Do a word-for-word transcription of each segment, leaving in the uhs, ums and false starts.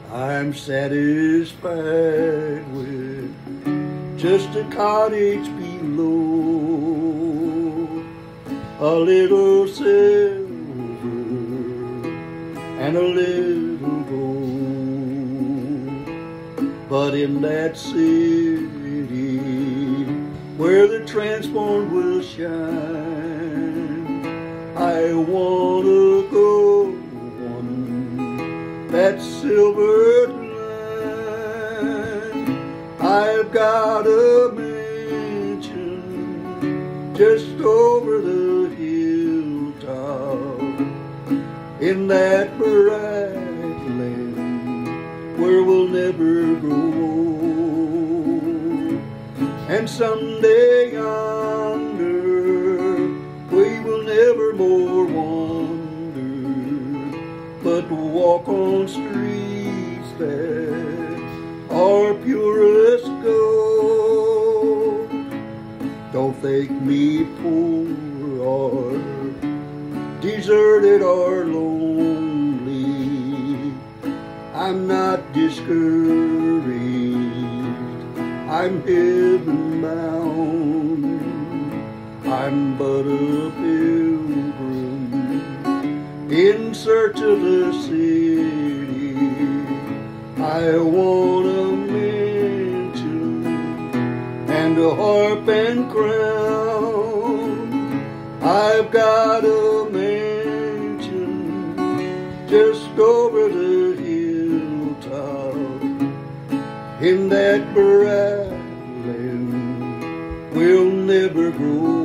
I'm satisfied with just a cottage below, a little silver and a little gold. But in that city where the transformed will shine, I wanna go on that silver line. I've got a mansion just over the hilltop in that bright land where we'll never grow old. And someday yonder we will never more wander, but walk on streets that are pure as gold. Don't think me poor or deserted or lonely. I'm not discouraged, I'm heaven bound. I'm but a pilgrim in search of a city. I want a mansion and a harp and crown. I've got a mansion just over the hilltop in that bright land we'll never grow.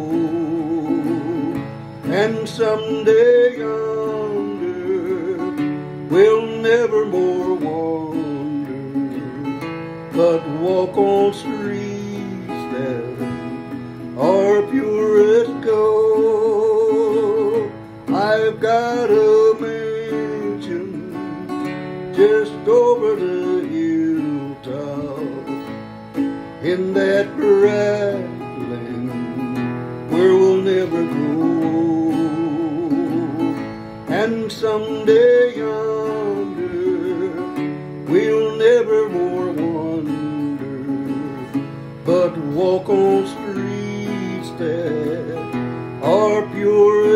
And someday yonder we'll never more wander, but walk on streets that are pure as gold. I've got a mansion just over the hilltop in that bright land where we'll never grow. And someday yonder we'll never more wander, but walk on streets that are pure